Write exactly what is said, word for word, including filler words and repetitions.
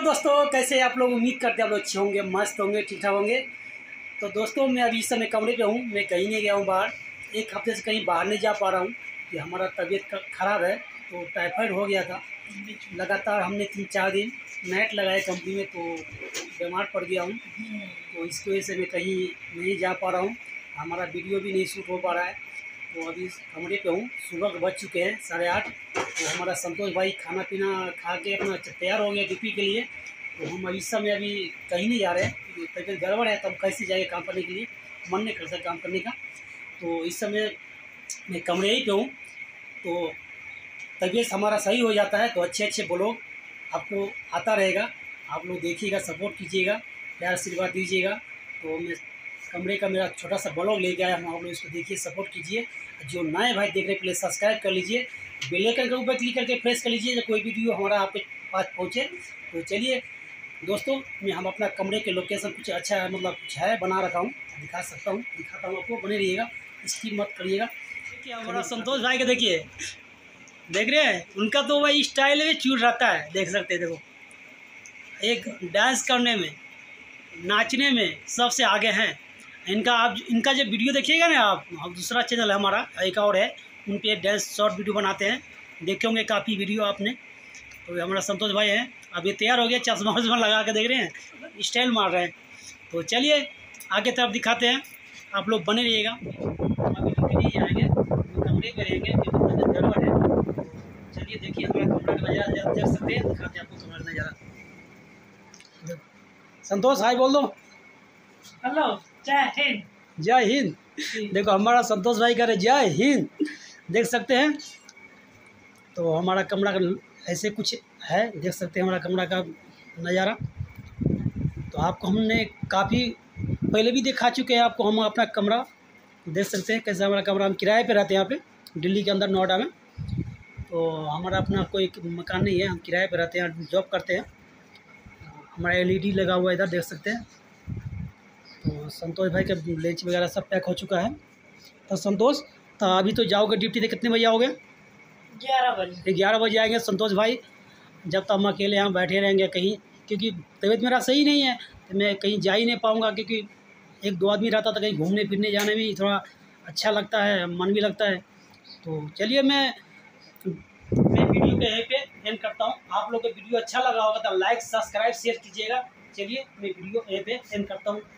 दोस्तों, कैसे आप लोग? उम्मीद करते हैं आप लोग अच्छे होंगे, मस्त होंगे, ठीक ठाक होंगे। तो दोस्तों, मैं अभी इस समय कमरे पे हूँ, मैं कहीं नहीं गया हूँ बाहर। एक हफ्ते से कहीं बाहर नहीं जा पा रहा हूँ कि हमारा तबीयत ख़राब है। तो टाइफाइड हो गया था, लगातार हमने तीन चार दिन नेट लगाए कंपनी में, तो बीमार पड़ गया हूँ। तो इसकी वजह से मैं कहीं नहीं जा पा रहा हूँ, हमारा वीडियो भी नहीं शूट हो पा रहा है। तो अभी कमरे पे हूँ, सुबह बज चुके हैं साढ़े आठ। तो हमारा संतोष भाई खाना पीना खा के अपना तैयार हो गया ड्यूटी के लिए। तो हम अभी इस समय अभी कहीं नहीं जा रहे हैं, तबीयत गड़बड़ है, तब कैसे जाएंगे काम करने के लिए, मन नहीं कर सकता काम करने का। तो इस समय मैं कमरे ही पे हूँ। तो तबीयत हमारा सही हो जाता है तो अच्छे अच्छे ब्लॉग आपको आता रहेगा, आप लोग देखिएगा, सपोर्ट कीजिएगा, प्यार आशीर्वाद दीजिएगा। तो मैं कमरे का मेरा छोटा सा ब्लॉग लेके आया हूँ, आप लोग इसको देखिए, सपोर्ट कीजिए। जो नए भाई देख रहे प्लीज़ सब्सक्राइब कर लीजिए, बेल आइकन के ऊपर क्लिक करके प्रेस कर लीजिए, जब कोई वीडियो हमारा आपके पास पहुँचे। तो चलिए दोस्तों, मैं हम अपना कमरे के लोकेशन कुछ अच्छा है, मतलब कुछ है बना रखा हूँ, दिखा सकता हूँ, दिखाता हूँ आपको, बने रहिएगा, इसकी मत करिएगा। देखिए हमारा संतोष भाई के, देखिए देख रहे हैं, उनका तो वही स्टाइल में चूर रहता है, देख सकते हैं। देखो, एक डांस करने में, नाचने में सबसे आगे हैं इनका। आप इनका जब वीडियो देखिएगा ना, आप दूसरा चैनल है हमारा, एक और है, उन पर डांस शॉर्ट वीडियो बनाते हैं, देखे होंगे काफ़ी वीडियो आपने। तो हमारा संतोष भाई हैं, अब ये तैयार हो गया, चश्मा वश्मा लगा के, देख रहे हैं स्टाइल मार रहे हैं। तो चलिए आगे तरफ दिखाते हैं, आप लोग बने रहिएगा। अभी नहीं आएंगे, कमरे में रहेंगे, गड़बड़ है। चलिए देखिए हमारा कमरा का नज़ारा देख सकते हैं, दिखाते हैं आपको कमरा का नज़ारा। संतोष हाय बोल दो। हेलो, जय हिंद। जय हिंद। देखो हमारा संतोष भाई कह रहे जय हिंद, देख सकते हैं। तो हमारा कमरा का ऐसे कुछ है, देख सकते हैं हमारा कमरा का नज़ारा। तो आपको हमने काफ़ी पहले भी दिखा चुके हैं आपको, हम अपना कमरा देख सकते हैं कैसे हमारा कमरा। हम किराए पे रहते हैं यहाँ पे दिल्ली के अंदर, नोएडा में। तो हमारा अपना कोई मकान नहीं है, हम किराए पे रहते हैं, जॉब करते हैं। हमारा एलईडी लगा हुआ है इधर, देख सकते हैं। तो संतोष भाई का लंच वगैरह सब पैक हो चुका है। तो संतोष, तो अभी तो जाओगे ड्यूटी से, कितने बजे आओगे? ग्यारह बजे। ग्यारह बजे आएंगे संतोष भाई। जब तक हम अकेले यहाँ बैठे रहेंगे कहीं, क्योंकि तबीयत मेरा सही नहीं है, तो मैं कहीं जा ही नहीं पाऊँगा, क्योंकि एक दो आदमी रहता तो कहीं घूमने फिरने जाने में थोड़ा अच्छा लगता है, मन भी लगता है। तो चलिए मैं मैं वीडियो के यहीं पे एंड करता हूँ। आप लोग को वीडियो अच्छा लगा होगा तो लाइक, सब्सक्राइब, शेयर कीजिएगा। चलिए मैं वीडियो यहीं पे एंड करता हूँ।